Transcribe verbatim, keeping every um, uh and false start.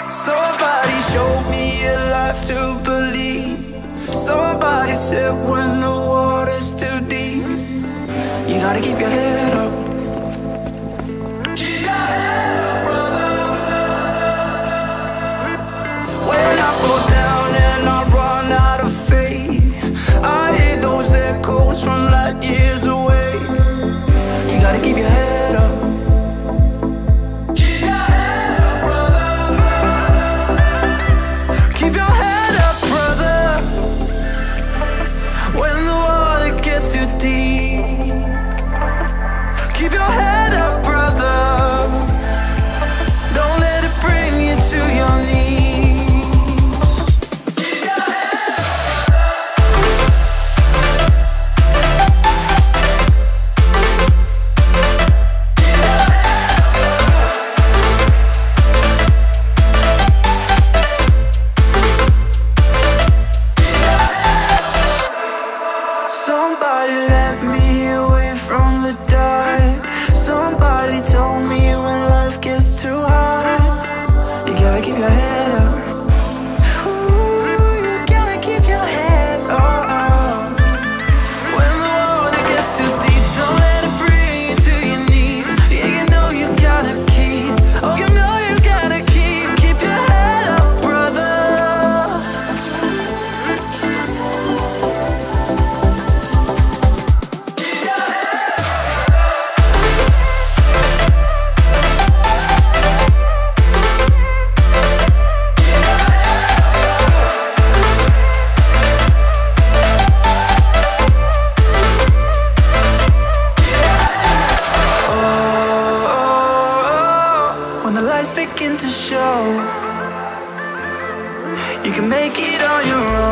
Somebody showed me a life to believe. Somebody said when the water's too deep, you gotta keep your head up. Keep your head up, brother. When I fall down and I run out of faith, I hear those echoes from light years away. You gotta keep your head up. Keep your head up, brother. Keep your head up, brother. When the water gets too deep, keep your head up, brother. Don't let it bring you to your knees. Somebody let me away from the dark. Somebody told me when life gets too hard, you gotta keep your head up. Ooh, you gotta keep your head up. When the water gets too deep, don't let it bring you to your knees. Yeah, you know you gotta keep, oh you know you gotta keep, keep your head up, brother. When the lights begin to show, you can make it on your own.